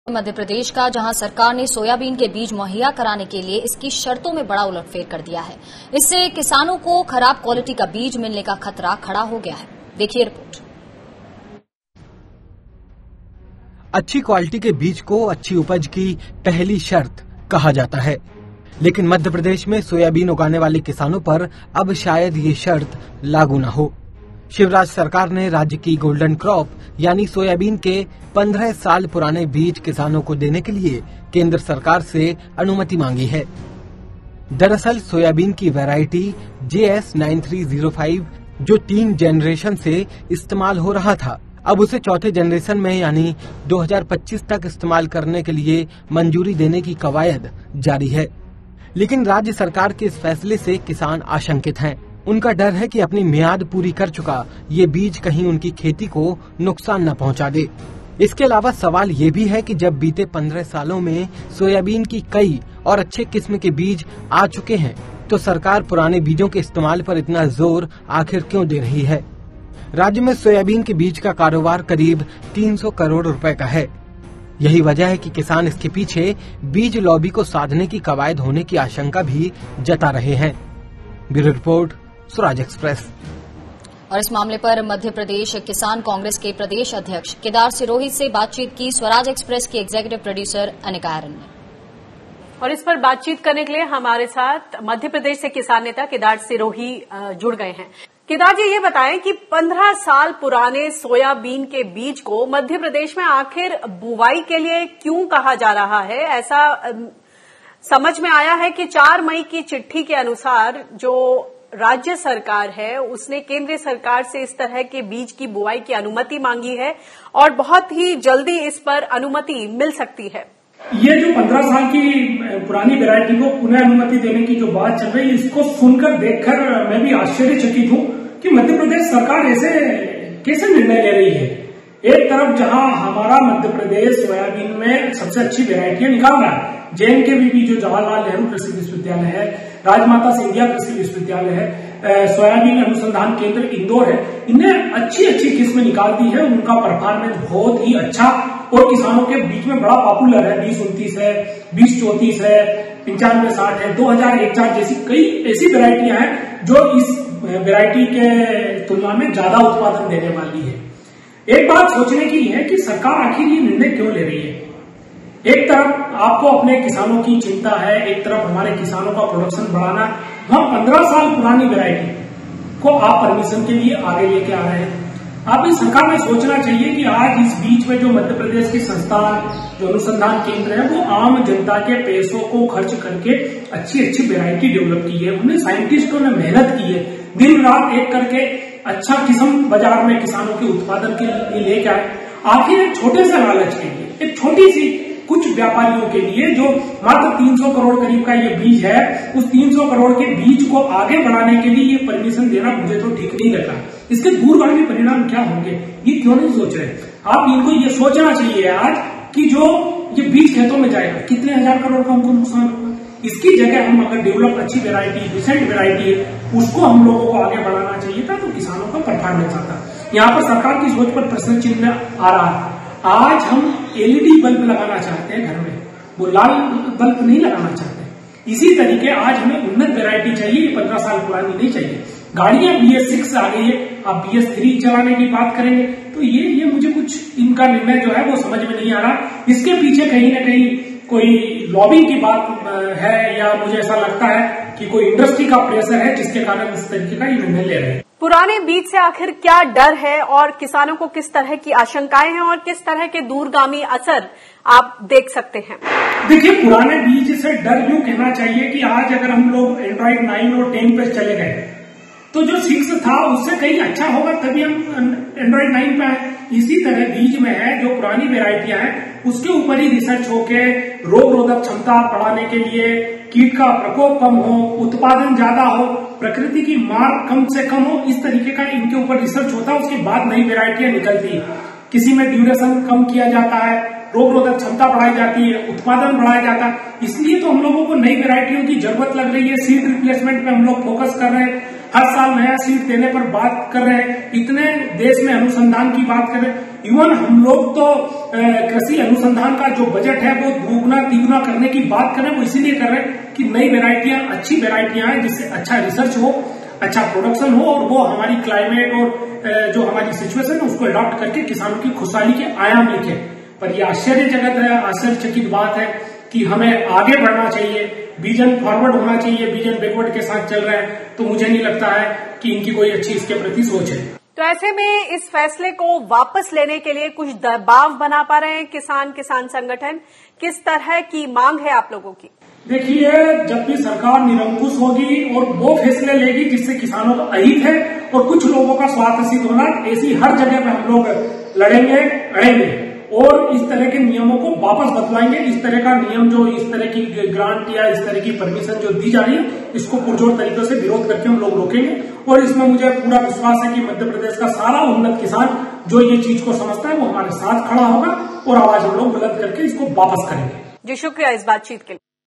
मध्य प्रदेश का, जहां सरकार ने सोयाबीन के बीज मुहैया कराने के लिए इसकी शर्तों में बड़ा उलटफेर कर दिया है। इससे किसानों को खराब क्वालिटी का बीज मिलने का खतरा खड़ा हो गया है। देखिए रिपोर्ट। अच्छी क्वालिटी के बीज को अच्छी उपज की पहली शर्त कहा जाता है, लेकिन मध्य प्रदेश में सोयाबीन उगाने वाले किसानों पर अब शायद ये शर्त लागू न हो। शिवराज सरकार ने राज्य की गोल्डन क्रॉप यानी सोयाबीन के 15 साल पुराने बीज किसानों को देने के लिए केंद्र सरकार से अनुमति मांगी है। दरअसल सोयाबीन की वैरायटी JS 9305 जो 3 जनरेशन से इस्तेमाल हो रहा था, अब उसे चौथे जनरेशन में यानी 2025 तक इस्तेमाल करने के लिए मंजूरी देने की कवायद जारी है। लेकिन राज्य सरकार के इस फैसले से किसान आशंकित हैं। उनका डर है कि अपनी मियाद पूरी कर चुका ये बीज कहीं उनकी खेती को नुकसान न पहुंचा दे। इसके अलावा सवाल ये भी है कि जब बीते 15 सालों में सोयाबीन की कई और अच्छे किस्म के बीज आ चुके हैं, तो सरकार पुराने बीजों के इस्तेमाल पर इतना जोर आखिर क्यों दे रही है। राज्य में सोयाबीन के बीज का कारोबार करीब 300 करोड़ रुपए का है। यही वजह है कि किसान इसके पीछे बीज लॉबी को साधने की कवायद होने की आशंका भी जता रहे हैं। Bureau report, Swaraj express. और इस मामले पर मध्य प्रदेश किसान कांग्रेस के प्रदेश अध्यक्ष केदार सिरोही से बातचीत की स्वराज एक्सप्रेस की एग्जीक्यूटिव प्रोड्यूसर अनिका आर्यन ने। और इस पर बातचीत करने के लिए हमारे साथ मध्य प्रदेश से किसान नेता केदार सिरोही जुड़ गए हैं। केदार जी, ये बताएं कि 15 साल पुराने सोयाबीन के बीज को मध्य प्रदेश में आखिर बुवाई के लिए क्यों कहा जा रहा है? ऐसा समझ में आया है कि 4 मई की चिट्ठी के अनुसार जो राज्य सरकार है उसने केंद्र सरकार से इस तरह के बीज की बुआई की अनुमति मांगी है और बहुत ही जल्दी इस पर अनुमति मिल सकती है। ये जो 15 साल की पुरानी वैरायटी को पुनः अनुमति देने की जो बात चल रही है, इसको सुनकर देखकर मैं भी आश्चर्यचकित हूं कि मध्य प्रदेश सरकार ऐसे कैसे निर्णय ले रही है। एक तरफ जहां हमारा मध्य प्रदेश सोयाबीन में सबसे अच्छी वैरायटियां निकाल रहा है, JNKVB जो जवाहरलाल नेहरू कृषि विश्वविद्यालय है, राजमाता सिंधिया कृषि विश्वविद्यालय है, सोयाबीन अनुसंधान केंद्र इंदौर है, इन्हें अच्छी अच्छी किस्में निकाल दी है। उनका परफॉर्मेंस बहुत ही अच्छा और किसानों के बीच में बड़ा पॉपुलर है। 2029 है, 2034 है, 9560 है, 2014 जैसी कई ऐसी वैरायटियां हैं जो इस वैरायटी के तुलना में ज्यादा उत्पादन देने वाली है। एक बात सोचने की है कि सरकार आखिर ये निर्णय क्यों ले रही है। एक तरफ आपको अपने किसानों की चिंता है, एक तरफ हमारे किसानों का प्रोडक्शन बढ़ाना, वहां 15 साल पुरानी वैरायटी को आप परमिशन के लिए आगे लेके आ रहे हैं। आप इस सरकार में सोचना चाहिए कि आज इस बीच में जो मध्य प्रदेश की संस्थान जो अनुसंधान केंद्र है वो आम जनता के पैसों को खर्च करके अच्छी अच्छी वैरायटी डेवलप की है। उन्हें साइंटिस्टों ने मेहनत की है, दिन रात एक करके अच्छा किस्म बाजार में किसानों के उत्पादन के लिए लेके आए। आखिर एक छोटे से लालच के लिए, एक छोटी सी कुछ व्यापारियों के लिए जो मात्र 300 करोड़ करीब का ये बीज है, उस 300 करोड़ के बीज को आगे बढ़ाने के लिए ये परमिशन देना मुझे तो ठीक नहीं लगा। इसके दूरगामी परिणाम क्या होंगे ये क्यों नहीं सोच रहे। आप इनको ये सोचना चाहिए आज कि जो ये बीज खेतों में जाएगा कितने हजार करोड़ का हमको नुकसान होगा। इसकी जगह हम अगर डेवलप अच्छी वैरायटी, डिसेंट वैरायटी है, उसको हम लोगों को आगे बढ़ाना चाहिए था, तो किसानों का परफॉर्मेंस आता। यहाँ पर सरकार की सोच पर प्रश्न चिन्ह आ रहा है। आज हम LED बल्ब लगाना चाहते हैं घर में, वो लाल बल्ब नहीं लगाना चाहते। इसी तरीके आज हमें उन्नत वैरायटी चाहिए, 15 साल पुरानी नहीं चाहिए। गाड़ियां BS6 आ गई है, आप BS3 चलाने की बात करेंगे, तो ये मुझे कुछ इनका निर्णय जो है वो समझ में नहीं आ रहा। इसके पीछे कहीं ना कहीं कोई लॉबिंग की बात है, या मुझे ऐसा लगता है कि कोई इंडस्ट्री का प्रेशर है जिसके कारण इस तरीके का ये निर्णय ले रहे हैं। पुराने बीज से आखिर क्या डर है और किसानों को किस तरह की आशंकाएं हैं और किस तरह के दूरगामी असर आप देख सकते हैं? देखिए, पुराने बीज से डर यूं कहना चाहिए कि आज अगर हम लोग एंड्रॉइड 9 और 10 पे चले गए तो जो 6 था उससे कहीं अच्छा होगा, तभी हम एंड्रॉइड 9 पे आए। इसी तरह बीज में है जो पुरानी वेराइटियां हैं उसके ऊपर ही रिसर्च होके रोग रोधक क्षमता बढ़ाने के लिए, कीट का प्रकोप कम हो, उत्पादन ज्यादा हो, प्रकृति की मार कम से कम हो, इस तरीके का इनके ऊपर रिसर्च होता है। उसके बाद नई वेराइटियां निकलती है। किसी में ड्यूरेशन कम किया जाता है, रोग रोधक क्षमता बढ़ाई जाती है, उत्पादन बढ़ाया जाता है। इसलिए तो हम लोगों को नई वेराइटियों की जरूरत लग रही है। सीड रिप्लेसमेंट पे हम लोग फोकस कर रहे हैं। हर साल नया सीट देने पर बात कर रहे हैं, इतने देश में अनुसंधान की बात कर रहे हैं। इवन हम लोग तो कृषि अनुसंधान का जो बजट है वो दुगना तिगुना करने की बात कर रहे हैं। वो इसीलिए कर रहे हैं कि नई वेराइटियां, अच्छी वेराइटियां आए जिससे अच्छा रिसर्च हो, अच्छा प्रोडक्शन हो और वो हमारी क्लाइमेट और जो हमारी सिचुएशन है उसको अडॉप्ट करके किसानों की खुशहाली के आयाम लिखे। पर ये आश्चर्यजनक है, आश्चर्यचकित बात है कि हमें आगे बढ़ना चाहिए, विजन फॉरवर्ड होना चाहिए, विजन बैकवर्ड के साथ चल रहे हैं। तो मुझे नहीं लगता है कि इनकी कोई अच्छी इसके प्रति सोच है। तो ऐसे में इस फैसले को वापस लेने के लिए कुछ दबाव बना पा रहे हैं किसान संगठन? किस तरह की मांग है आप लोगों की? देखिए, जब भी सरकार निरंकुश होगी और वो फैसले लेगी जिससे किसानों का अहित है और कुछ लोगों का स्वार्थ सिद्ध होना, ऐसी हर जगह पे हम लोग लड़ेंगे, अड़ेंगे और इस तरह के नियमों को वापस बदलाएंगे। इस तरह का नियम जो इस तरह की ग्रांट या इस तरह की परमिशन जो दी जा रही है, इसको पुरजोर तरीकों से विरोध करके हम लोग रोकेंगे। और इसमें मुझे पूरा विश्वास है कि मध्य प्रदेश का सारा उन्नत किसान जो ये चीज को समझता है वो हमारे साथ खड़ा होगा और आवाज हम लोग बुलंद करके इसको वापस करेंगे। जी, शुक्रिया इस बातचीत के लिए।